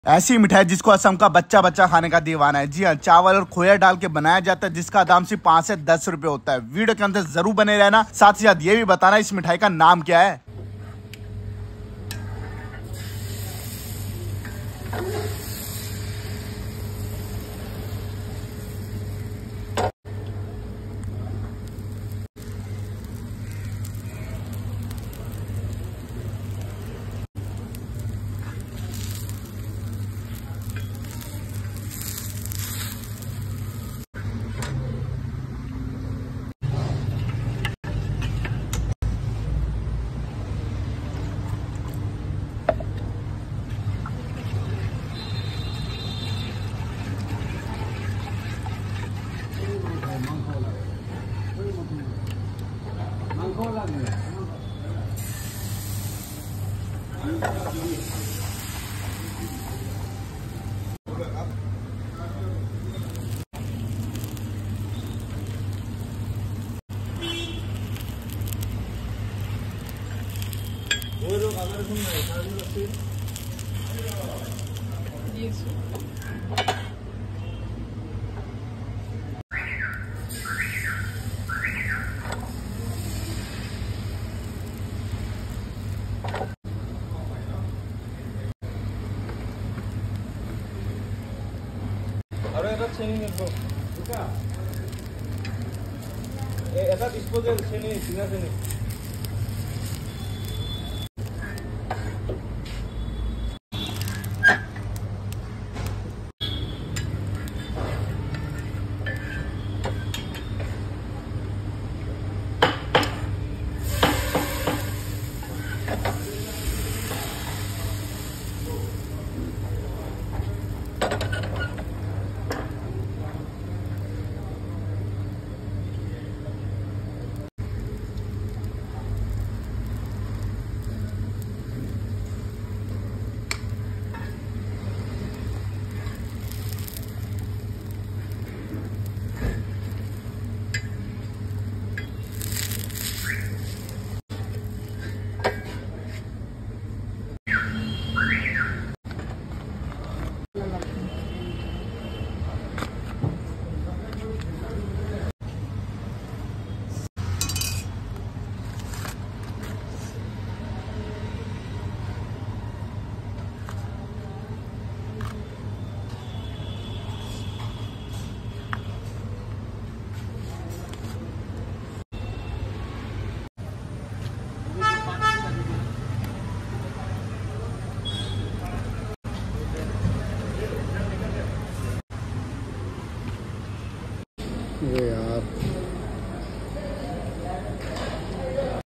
ऐसी मिठाई जिसको असम का बच्चा बच्चा खाने का दीवाना है। जी हाँ, चावल और खोया डाल के बनाया जाता है, जिसका दाम सिर्फ 5 से 10 रुपए होता है। वीडियो के अंदर जरूर बने रहना, साथ ही साथ ये भी बताना इस मिठाई का नाम क्या है। আৰু এটা চেনি নিব এটা ডিসপোজেল চেনি চিনা চেনি यार